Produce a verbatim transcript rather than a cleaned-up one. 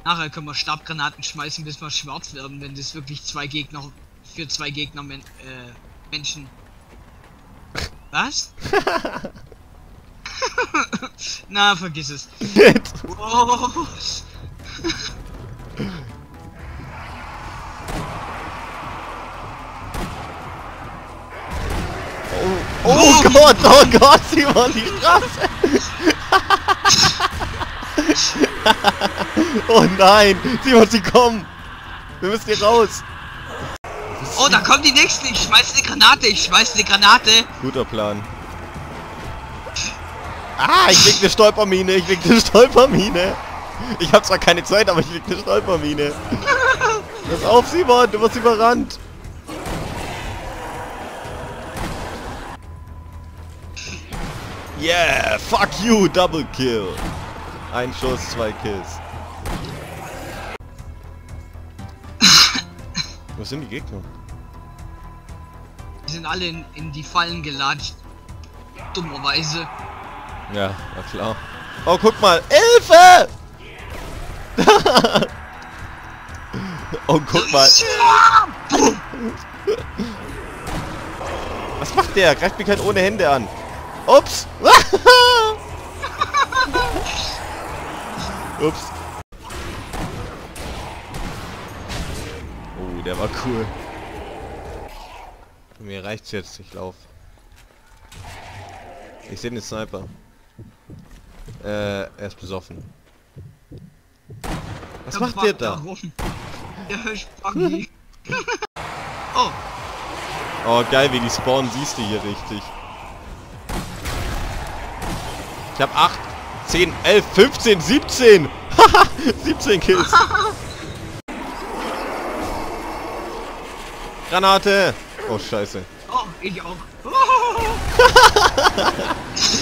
Nachher können wir Stabgranaten schmeißen, bis wir schwarz werden, wenn das wirklich zwei Gegner für zwei Gegner men äh, Menschen. Was? Na, vergiss es. Oh. Oh, oh Gott, oh Gott, Simon, die Straße! Oh nein, Simon, sie kommen! Wir müssen hier raus! Oh, da kommt die nächste! Ich schmeiß eine Granate, ich schmeiß eine Granate! Guter Plan. Ah, ich leg eine Stolpermine, ich leg eine Stolpermine! Ich hab zwar keine Zeit, aber ich leg eine Stolpermine! Pass auf, Simon, du wirst überrannt! Yeah, fuck you, Double Kill. Ein Schuss, zwei Kills. Wo sind die Gegner? Die sind alle in, in die Fallen gelatscht. Dummerweise. Ja, na klar. Oh, guck mal, Hilfe! Oh, guck mal. Was macht der? Greift mich halt ohne Hände an. Ups! Ups. Oh, der war cool. Mir reicht's jetzt, ich lauf. Ich sehe den Sniper. Äh, er ist besoffen. Was Der macht der da? Rum. Der Spaghi. Oh. Oh, geil, wie die spawnen, siehst du hier richtig. Ich hab acht, zehn, elf, fünfzehn, siebzehn! Haha, siebzehn Kills! Granate! Oh, scheiße. Oh, ich auch.